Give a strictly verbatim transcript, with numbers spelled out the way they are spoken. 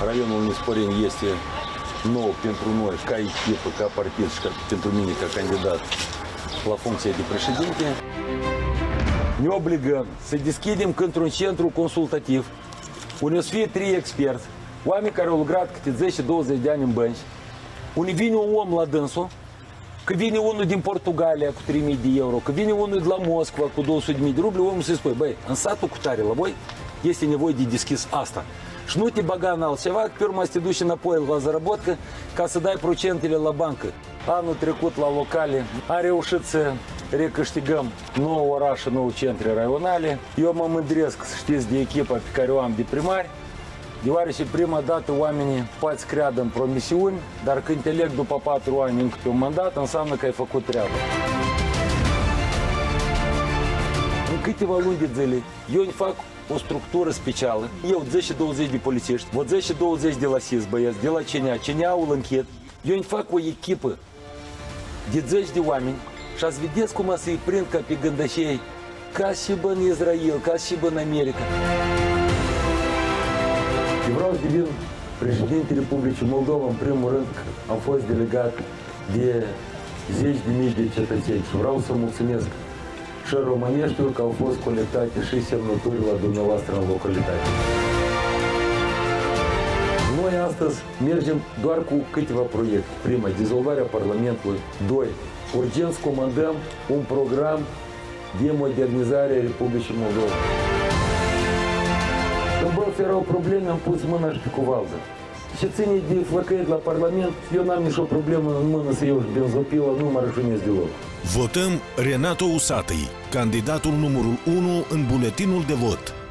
Raionul Nisporeni este nou pentru noi, ca echipă, ca partid și ca, pentru mine ca candidat la funcția de președinte. Ne obligăm să deschidem într-un centru consultativ, unde o să fie trei experți, oameni care au lucrat câte zece douăzeci de ani în bănci, unde vine un om la dânsul, că vine unul din Portugalia cu trei mii de euro, că vine unul de la Moscova cu două sute de mii de rubli, omul să-i spui, băi, în satul cu tare la voi este nevoie de deschis asta. Și nu te băga în altceva, că pe urmă să te duci înapoi la zarabotcă ca să dai procentele la bancă. Anul trecut la locale am reușit să recâștigăm nouă orașe, nouă centre raionale. Eu mă mândresc, să știți, de echipa pe care o am de primari, deoarece prima dată oamenii poate să creadă în promisiuni, dar când te leg după patru ani încă pe un mandat, înseamnă că ai făcut treaba. În câteva luni de zile, eu îmi fac o structură specială. Eu zece douăzeci de polițiști, vă zece douăzeci de la S I S băieți, de la C N A, C N A-ul închid. Eu îmi fac o echipă de zeci de oameni și ați vedeți cum să-i prind ca pe gândășei, ca și bă în Israel, ca și bă în America. Eu vreau să devin președinte Republicii Moldova, în primul rând, am fost delegat de zeci de mii de cetățeni și vreau să mulțumesc și româneștilor că au fost colectate și semnături la dumneavoastră în localitate. Noi astăzi mergem doar cu câteva proiecte. Prima, dizolvarea Parlamentului. Doi, urgent să comandăm un program de modernizare a Republicii Moldova. Când băți erau probleme, am pus mâna și pe cuvalză. Ce ține de flăcăit la Parlament, eu n-am nicio problemă în mână să iau și benzopila, nu mă rășunesc deloc. Votăm Renato Usatăi, candidatul numărul unu în buletinul de vot.